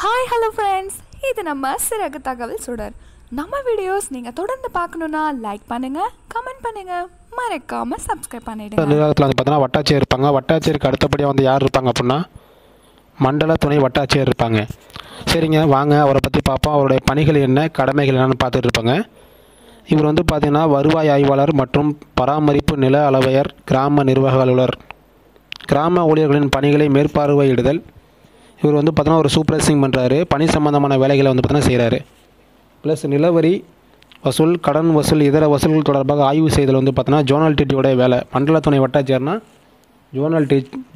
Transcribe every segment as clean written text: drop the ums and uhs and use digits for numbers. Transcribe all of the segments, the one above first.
Hi hello friends, இது நம்ம சிறகு தகவல் சுடர். நம்ம வீடியோஸ் நீங்கள் தொடர்ந்து பார்க்கணுன்னா லைக் பண்ணுங்கள், கமெண்ட் பண்ணுங்கள், மறக்காமல் சப்ஸ்கிரைப் பண்ணிவிடுங்க. நிர்வாகத்தில் வந்து பார்த்தீங்கன்னா வட்டாட்சியர் இருப்பாங்க. வட்டாட்சியருக்கு அடுத்தபடியாக வந்து யார் இருப்பாங்க அப்படின்னா மண்டல துணை வட்டாட்சியர் இருப்பாங்க. சரிங்க, வாங்க அவரை பற்றி பார்ப்போம். அவருடைய பணிகள் என்ன, கடமைகள் என்னென்னு பார்த்துட்டு இருப்பாங்க. இவர் வந்து பார்த்திங்கன்னா வருவாய் ஆய்வாளர் மற்றும் பராமரிப்பு நில அளவையர், கிராம நிர்வாக அலுவலர், கிராம ஊழியர்களின் பணிகளை மேற்பார்வையிடுதல். இவர் வந்து பார்த்தீங்கன்னா ஒரு சூப்பர்வைசிங் பண்ணுறாரு. பணி சம்பந்தமான வேலைகளை வந்து பார்த்தீங்கன்னா செய்கிறாரு. ப்ளஸ் நிலவரி வசூல், கடன் வசூல், இதர வசூல்கள் தொடர்பாக ஆய்வு செய்தல் வந்து பார்த்தீங்கன்னா ஜோனல் டிடியோடைய வேலை. மண்டல துணை வட்டாட்சியர்னா ஜோனல்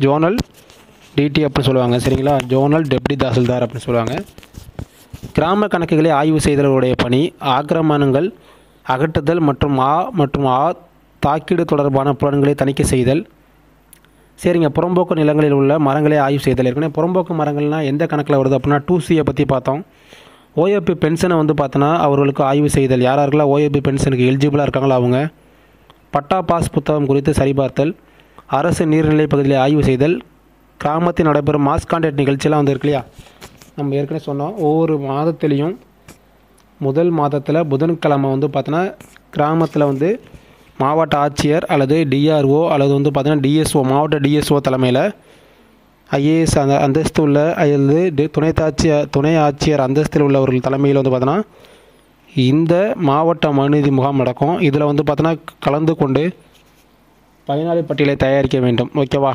டிடி அப்படின்னு சொல்லுவாங்க. சரிங்களா, ஜோனல் டெப்டி தாசில்தார் அப்படின்னு சொல்லுவாங்க. கிராம கணக்குகளை ஆய்வு செய்தலுடைய பணி. ஆக்கிரமணங்கள் அகற்றுதல் மற்றும் தாக்கீடு தொடர்பான புலன்களை தணிக்கை செய்தல். சரிங்க, புறம்போக்கு நிலங்களில் உள்ள மரங்களை ஆய்வு செய்தல். ஏற்கனவே புறம்போக்கு மரங்கள்னால் எந்த கணக்கில் வருது அப்படின்னா 2Cயை பற்றி பார்த்தோம். ஓஏபி பென்ஷனை வந்து பார்த்தோன்னா அவர்களுக்கு ஆய்வு செய்தல். யாரெல்லாம் ஓஏபி பென்ஷனுக்கு எலிஜிபிளாக இருக்காங்களோ அவங்க. பட்டா பாஸ் புத்தகம் குறித்து சரிபார்த்தல். அரசு நீர்நிலை பகுதியில் ஆய்வு செய்தல். கிராமத்தில் நடைபெறும் மாஸ் கான்டாக்ட் நிகழ்ச்சியெல்லாம் வந்து இருக்கு இல்லையா, நம்ம ஏற்கனவே சொன்னோம். ஒவ்வொரு மாதத்துலேயும் முதல் மாதத்தில் புதன்கிழமை வந்து பார்த்தோன்னா கிராமத்தில் வந்து மாவட்ட ஆட்சியர் அல்லது டிஆர்ஓ அல்லது வந்து பார்த்திங்கன்னா டிஎஸ்ஓ, மாவட்ட டிஎஸ்ஓ தலைமையில் ஐஏஎஸ் அந்தஸ்து உள்ள அல்லது துணை ஆட்சியர் அந்தஸ்தில் உள்ளவர்கள் தலைமையில் வந்து பார்த்தோன்னா இந்த மாவட்ட மனுநீதி முகாம் நடக்கும். இதில் வந்து பார்த்தோன்னா கலந்து கொண்டு பயனாளி பட்டியலை தயாரிக்க வேண்டும். ஓகேவா.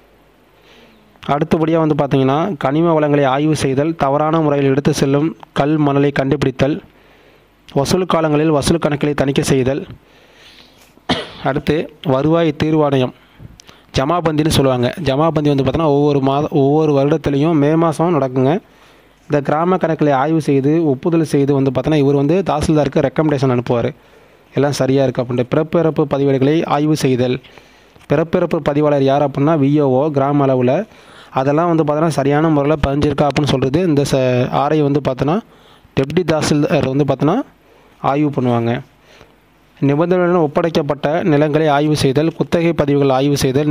அடுத்தபடியாக வந்து பார்த்திங்கன்னா கனிம வளங்களை ஆய்வு செய்தல். தவறான முறையில் எடுத்து செல்லும் கல் மணலை கண்டுபிடித்தல். வசூல் காலங்களில் வசூல் கணக்குகளை தணிக்கை செய்தல். அடுத்து வருவாய் தீர்வாணையம், ஜமாபந்தின்னு சொல்லுவாங்க. ஜமாபந்தி வந்து பார்த்தோன்னா ஒவ்வொரு வருடத்துலேயும் மே மாதம் நடக்குங்க. இந்த கிராம கணக்கில் ஆய்வு செய்து ஒப்புதல் செய்து வந்து பார்த்தோன்னா இவர் வந்து தாசில்தாருக்கு ரெக்கமெண்டேஷன் அனுப்புவார், எல்லாம் சரியாக இருக்குது அப்படின்ட்டு. பிறப்பிறப்பு பதிவேடுகளை ஆய்வு செய்தல். பிறப்பிறப்பு பதிவாளர் யார் அப்படின்னா விஓஓ கிராம அளவில். அதெல்லாம் வந்து பார்த்தோன்னா சரியான முறையில் பதிஞ்சிருக்கா அப்படின்னு சொல்கிறது இந்த ஆரை வந்து பார்த்தோன்னா டெப்டி தாசில்தார் வந்து பார்த்தோன்னா ஆய்வு பண்ணுவாங்க. நிபந்தனையுடன் ஒப்படைக்கப்பட்ட நிலங்களை ஆய்வு செய்தல். குத்தகை பதிவுகள் ஆய்வு செய்தல்.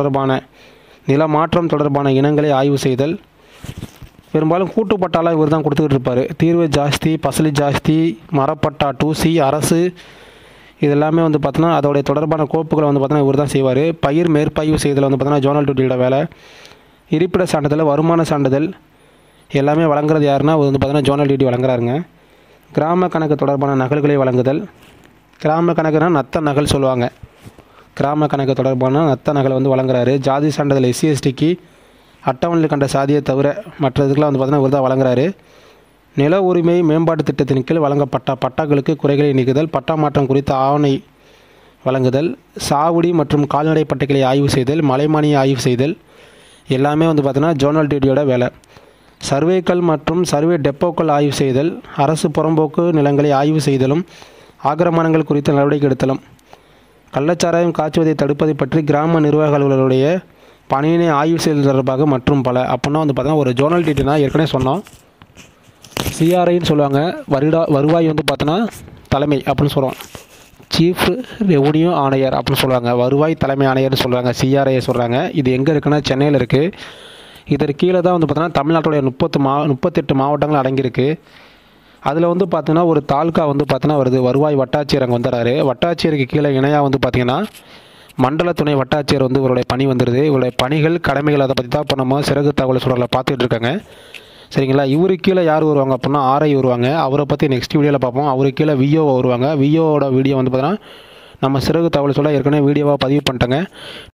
நில மாற்றம் தொடர்பான இனங்களை ஆய்வு செய்தல். பெரும்பாலும் கூட்டுப்பட்டாலாம் இவர் தான் கொடுத்துக்கிட்டு இருப்பார். தீர்வு ஜாஸ்தி, பசலி ஜாஸ்தி, மரப்பட்டா 2C, அரசு, இதெல்லாமே வந்து பார்த்தோன்னா அதோடைய தொடர்பான கோப்புகளை வந்து பார்த்தோன்னா இவர் தான் செய்வார். பயிர் மேற்பாய்வு செய்தல் வந்து பார்த்தோன்னா ஜோனல் டியூட்டியோட வேலை. இருப்பிட சான்றிதழ், வருமான சான்றிதழ் எல்லாமே வழங்குறது யாருன்னா அவர் வந்து பார்த்தோன்னா ஜோனல் டியூட்டி வழங்குறாருங்க. கிராம கணக்கு தொடர்பான நகல்களை வழங்குதல். கிராம கணக்குனா நத்த நகல் சொல்லுவாங்க. கிராம கணக்கு தொடர்பான நத்த நகலை வந்து வழங்குறாரு. ஜாதி சான்றிதழ் SC/STக்கு அட்டவணையில் கண்ட சாதியை தவிர மற்றதுக்கெலாம் வந்து பார்த்தீங்கன்னா இவர் தான் வழங்குறாரு. நில உரிமை மேம்பாட்டு திட்டத்தின் கீழ் வழங்கப்பட்ட பட்டாக்களுக்கு குறைகளை நீக்குதல். பட்டா மாற்றம் குறித்த ஆவணை வழங்குதல். சாகுடி மற்றும் கால்நடை பட்டைகளை ஆய்வு செய்தல். மலைமானியை ஆய்வு செய்தல் எல்லாமே வந்து பார்த்தீங்கன்னா ஜோனல் டியூட்டியோட வேலை. சர்வேக்கள் மற்றும் சர்வே டெப்போக்கள் ஆய்வு செய்தல். அரசு புறம்போக்கு நிலங்களை ஆய்வு செய்தலும் ஆக்கிரமணங்கள் குறித்து நடவடிக்கை எடுத்தலும். கள்ளச்சாராயம் காய்ச்சுவதை தடுப்பதை பற்றி கிராம நிர்வாக அலுவலருடைய பணியினை ஆய்வு செய்தல் தொடர்பாக மற்றும் பல. அப்படின்னா வந்து பார்த்தோன்னா ஒரு ஜோனல் டியூட்டினா ஏற்கனவே சொன்னோம். சிஆர்ஐன்னு சொல்லுவாங்க. வருவாய் வந்து பார்த்தோன்னா தலைமை அப்படின்னு சொல்கிறோம். சீஃப் ரெவன்யூ ஆணையர் அப்படின்னு சொல்லுவாங்க. வருவாய் தலைமை ஆணையர்னு சொல்கிறாங்க, சிஆர்ஐ சொல்கிறாங்க. இது எங்கே இருக்குன்னா சென்னையில் இருக்குது. இதற்கு கீழே தான் வந்து பார்த்தோன்னா தமிழ்நாட்டுடைய 38 மாவட்டங்கள் அடங்கியிருக்கு. அதில் வந்து பார்த்தீங்கன்னா ஒரு தாலுக்கா வந்து பார்த்தீங்கன்னா வருது. வருவாய் வட்டாட்சியர் அங்கே வந்துடுறாரு. வட்டாட்சியருக்கு கீழே இணையாக வந்து பார்த்திங்கன்னா மண்டல துணை வட்டாட்சியர் வந்து இவருடைய பணி வந்துடுது. இவருடைய பணிகள், கடமைகள், அதை பற்றி தான் இப்போ நம்ம சிறகு தகவல் சுடரில் பார்த்துட்டு இருக்காங்க. சரிங்களா. இவருக்கு கீழே யார் வருவாங்க அப்படின்னா ஆர்ஐ வருவாங்க. அவரை பற்றி நெக்ஸ்ட் வீடியோவில் பார்ப்போம். அவருக்கு கீழே விஓ வருவாங்க. விஓவோட வீடியோ வந்து பார்த்தீங்கன்னா நம்ம சிறகு தகவல் சொல்ல ஏற்கனவே வீடியோவாக பதிவு பண்ணிட்டேங்க.